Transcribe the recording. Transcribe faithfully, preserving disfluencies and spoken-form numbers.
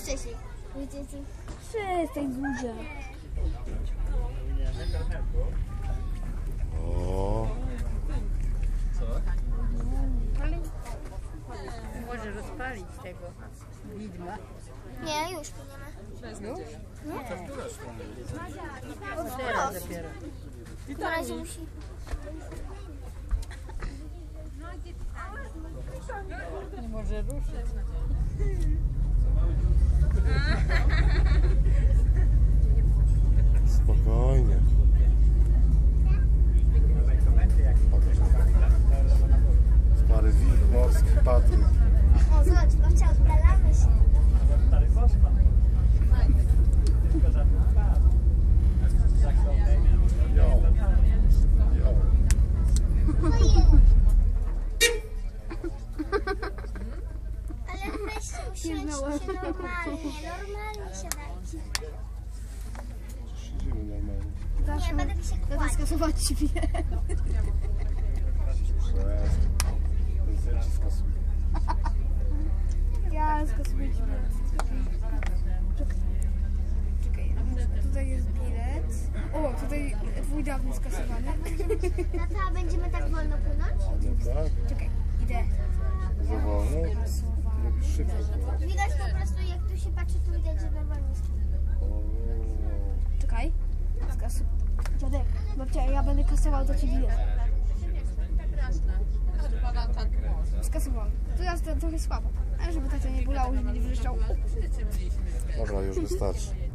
wcześniej. Przestań Zuzia. O. Może rozpalić tego widma. Nie, już płyniemy. Już? Nie? Teraz dopiero. Na razie musi. Nie może ruszyć. Spokojnie. Stary wilk morski, Patryk. O, zobacz, babcia, oddalamy się. Jo. Jo. Ale weźcie, usiądźcie się normalnie, normalnie siadajcie. Siedzimy normalnie. Nie, będę się Będę kłaść. skasować ciebie. Przestań. Ten zdjęcie skasuję. Ja skasuję ciebie. Czekaj, tutaj jest bilet. O, tutaj twój dawny skasowany. Tata, będziemy tak wolno płynąć? No tak, Czekaj, idę. za wolno. Robisz szybko. Widać po prostu, jak tu się patrzy, to widać, że normalnie jest. O. Czekaj. Skasu... Dziadek, babcia, ja będę kasował do ciebie bilet. Skasowałem. To ja trochę słabo. Ale żeby tata nie bolało, żeby nie wrzeszczał. Dobra, już wystarczy.